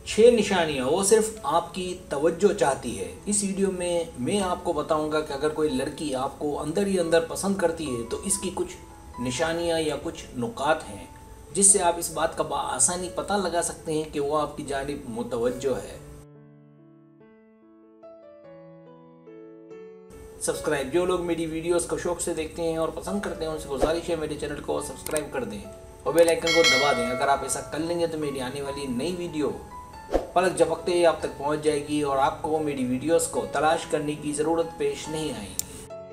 छह निशानियां वो सिर्फ आपकी तवज्जो चाहती है। इस वीडियो में मैं आपको बताऊंगा कि अगर कोई लड़की आपको अंदर ही अंदर पसंद करती है तो इसकी कुछ निशानियां या कुछ नुकात हैं जिससे आप इस बात का आसानी पता लगा सकते हैं कि वो आपकी जानिब मुतवज्जो है। सब्सक्राइब, जो लोग मेरी वीडियोस को शौक से देखते हैं और पसंद करते हैं उनसे गुजारिश है मेरे चैनल को सब्सक्राइब कर दें और बेल आइकन को दबा दें। अगर आप ऐसा कर लेंगे तो मेरी आने वाली नई वीडियो पलक झपकते ही आप तक पहुंच जाएगी और आपको मेरी वीडियोस को तलाश करने की ज़रूरत पेश नहीं आएगी।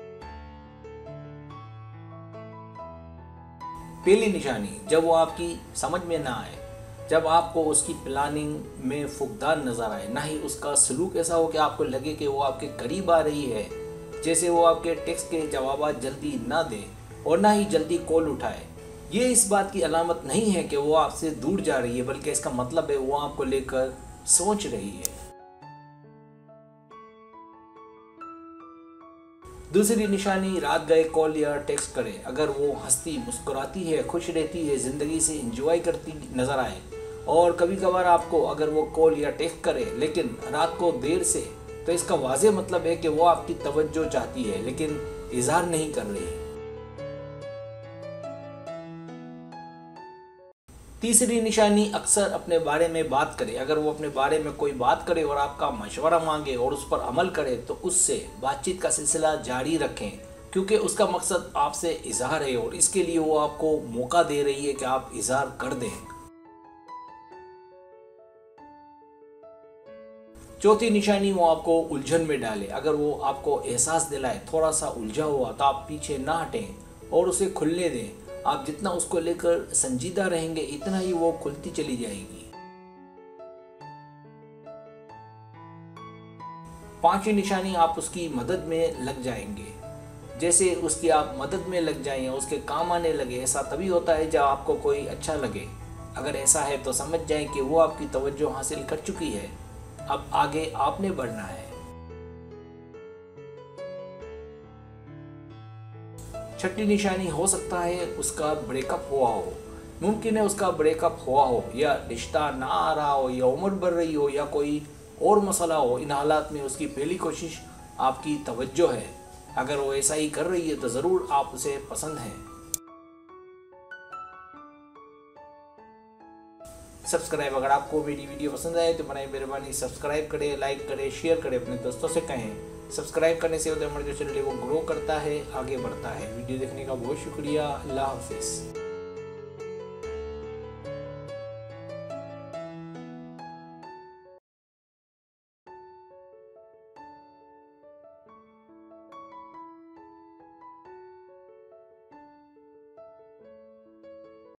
पहली निशानी, जब वो आपकी समझ में ना आए, जब आपको उसकी प्लानिंग में फुकदार नज़र आए, ना ही उसका सलूक ऐसा हो कि आपको लगे कि वो आपके करीब आ रही है, जैसे वो आपके टेक्स्ट के जवाब जल्दी ना दे और ना ही जल्दी कॉल उठाए। ये इस बात की अलामत नहीं है कि वो आपसे दूर जा रही है, बल्कि इसका मतलब है वो आपको लेकर सोच रही है। दूसरी निशानी, रात गए कॉल या टेक्स्ट करे। अगर वो हंसती मुस्कुराती है, खुश रहती है, ज़िंदगी से इंजॉय करती नज़र आए और कभी कभार आपको अगर वो कॉल या टेक्स्ट करे लेकिन रात को देर से, तो इसका वाज़ेह मतलब है कि वो आपकी तवज्जो चाहती है लेकिन इजहार नहीं कर रही है। तीसरी निशानी, अक्सर अपने बारे में बात करे। अगर वो अपने बारे में कोई बात करे और आपका मशवरा मांगे और उस पर अमल करे तो उससे बातचीत का सिलसिला जारी रखें, क्योंकि उसका मकसद आपसे इजहार है और इसके लिए वो आपको मौका दे रही है कि आप इजहार कर दें। चौथी निशानी, वो आपको उलझन में डाले। अगर वो आपको एहसास दिलाए थोड़ा सा उलझा हुआ तो आप पीछे ना हटें और उसे खुलने दें। आप जितना उसको लेकर संजीदा रहेंगे इतना ही वो खुलती चली जाएगी। पांचवी निशानी, आप उसकी मदद में लग जाएंगे। जैसे उसकी आप मदद में लग जाएं या उसके काम आने लगे, ऐसा तभी होता है जब आपको कोई अच्छा लगे। अगर ऐसा है तो समझ जाएं कि वो आपकी तवज्जो हासिल कर चुकी है, अब आगे आपने बढ़ना है। छठी निशानी, हो सकता है उसका ब्रेकअप हुआ हो। मुमकिन है उसका ब्रेकअप हुआ हो या रिश्ता ना आ रहा हो या उम्र बढ़ रही हो या कोई और मसला हो। इन हालात में उसकी पहली कोशिश आपकी तवज्जो है। अगर वो ऐसा ही कर रही है तो ज़रूर आप उसे पसंद हैं। सब्सक्राइब, अगर आपको मेरी वीडियो पसंद आए तो बनाए मेहरबानी सब्सक्राइब करें, लाइक करें, शेयर करें, अपने दोस्तों से कहें। सब्सक्राइब करने से होता है हमारे जो चैनल है वो ग्रो करता है, आगे बढ़ता है। वीडियो देखने का बहुत शुक्रिया। अल्लाह हाफिज़।